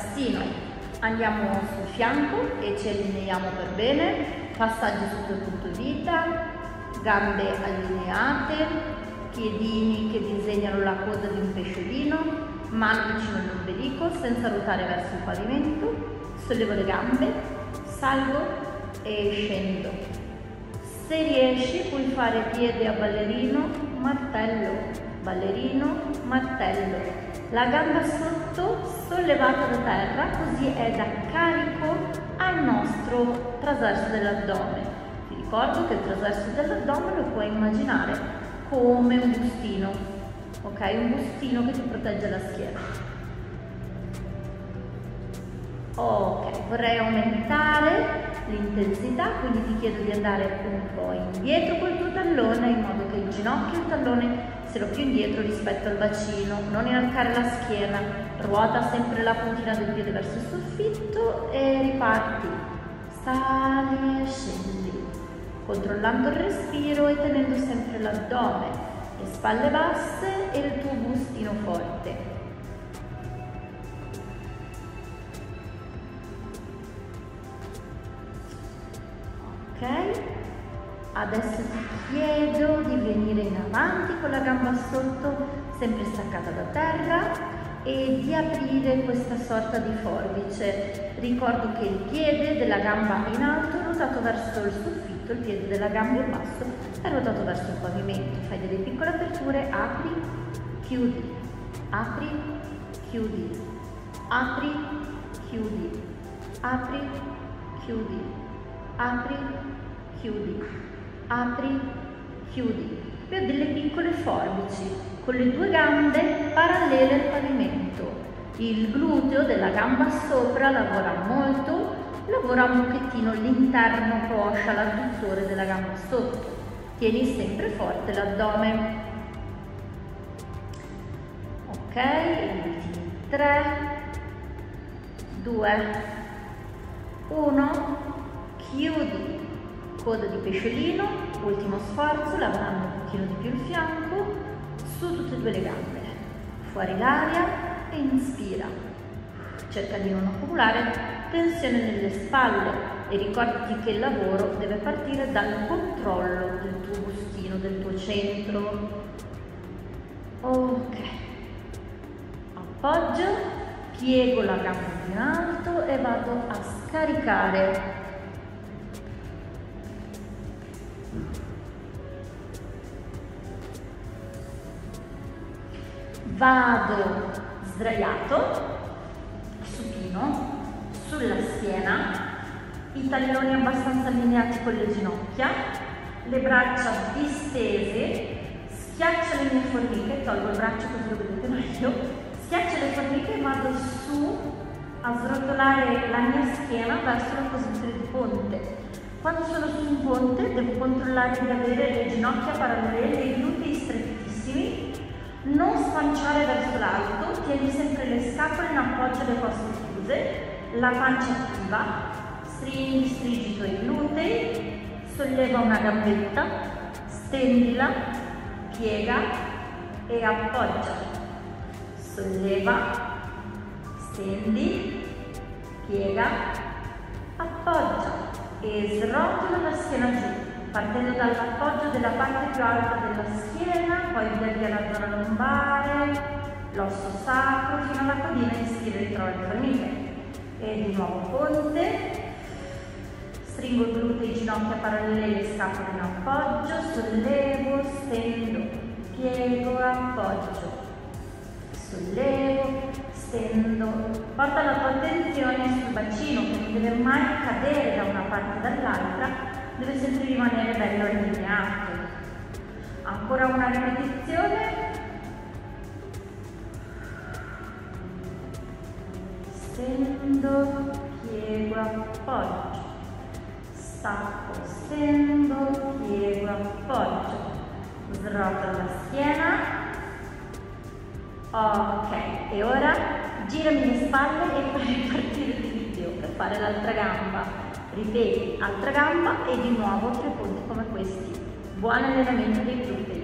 tastino. Andiamo sul fianco e ci allineiamo per bene, passaggi sotto il punto vita, gambe allineate, piedini che disegnano la coda di un pesciolino, mano vicino all'ombelico senza ruotare verso il pavimento, sollevo le gambe, salgo e scendo. Se riesci puoi fare piede a ballerino, martello, ballerino, martello. La gamba sotto sollevata da terra, così è da carico al nostro traverso dell'addome. Ti ricordo che il traverso dell'addome lo puoi immaginare come un bustino, ok? Un bustino che ti protegge la schiena. Ok, vorrei aumentare l'intensità, quindi ti chiedo di andare un po' indietro col tuo tallone in modo che il ginocchio e il tallone siano più indietro rispetto al bacino, non inarcare la schiena, ruota sempre la puntina del piede verso il soffitto e riparti, sali e scendi, controllando il respiro e tenendo sempre l'addome, le spalle basse e il tuo bustino forte. Ok, adesso ti chiedo di venire in avanti con la gamba sotto, sempre staccata da terra, e di aprire questa sorta di forbice. Ricordo che il piede della gamba in alto è ruotato verso il soffitto, il piede della gamba in basso è ruotato verso il pavimento. Fai delle piccole aperture, apri, chiudi, apri, chiudi, apri, chiudi, apri, chiudi, apri, chiudi, apri, chiudi. E ho delle piccole forbici con le due gambe parallele al pavimento. Il gluteo della gamba sopra lavora molto, lavora un pochettino l'interno coscia, l'adduttore della gamba sotto. Tieni sempre forte l'addome. Ok, ultimi 3, 2, 1, chiudi. Coda di pesciolino, ultimo sforzo, lavorando un pochino di più il fianco, su tutte e due le gambe, fuori l'aria e inspira. Cerca di non accumulare tensione nelle spalle e ricordati che il lavoro deve partire dal controllo del tuo bustino, del tuo centro. Ok, appoggio, piego la gamba in alto e vado a scaricare. Vado sdraiato, supino, sulla schiena, i talloni abbastanza allineati con le ginocchia, le braccia distese, schiaccio le mie formiche, tolgo il braccio così lo vedete meglio, schiaccio le formiche e vado su a srotolare la mia schiena verso la posizione di ponte. Quando sono su un ponte devo controllare di avere le ginocchia parallele, i glutei strettissimi, non spanciare verso l'alto, tieni sempre le scapole in appoggio alle cosce chiuse, la pancia attiva, stringi, stringi i tuoi glutei, solleva una gambetta, stendila, piega e appoggia, solleva, stendi, piega, appoggia e srotola la schiena giù, partendo dall'appoggio della parte più alta della schiena, poi via la zona lombare, l'osso sacro, fino alla codina e stiro e ritrovo le formiche. E di nuovo ponte, stringo il glutei, ginocchia parallele, le scapole in appoggio, sollevo, stendo, piego, appoggio, sollevo, stendo. Porta la tua attenzione sul bacino che non deve mai cadere da una parte o dall'altra, deve sempre rimanere bello allineato. Ancora una ripetizione. Stendo, piego, appoggio. Stacco, stendo, piego, appoggio. Srotolo la schiena. Ok, e ora girami le spalle e fai partire il video per fare l'altra gamba. Ripeti, altra gamba e di nuovo 3 punti come questi. Buon allenamento dei glutei.